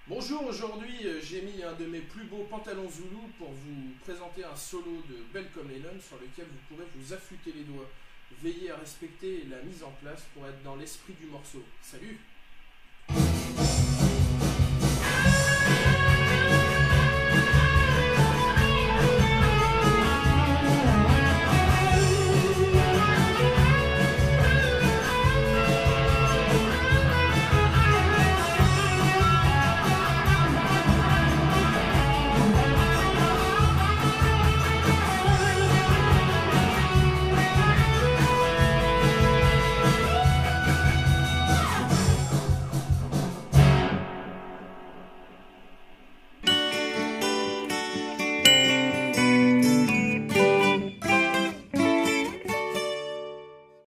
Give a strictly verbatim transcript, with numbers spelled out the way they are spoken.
Bonjour, aujourd'hui euh, j'ai mis un de mes plus beaux pantalons zoulou pour vous présenter un solo de Belle comme Lennon sur lequel vous pourrez vous affûter les doigts. Veillez à respecter la mise en place pour être dans l'esprit du morceau. Salut!